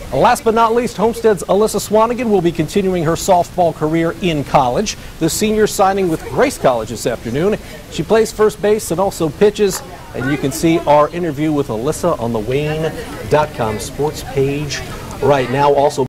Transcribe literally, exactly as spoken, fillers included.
Last but not least, Homestead's Alyssa Swangin will be continuing her softball career in college. The senior signing with Grace College this afternoon. She plays first base and also pitches. And you can see our interview with Alyssa on the Wayne dot com sports page right now. Also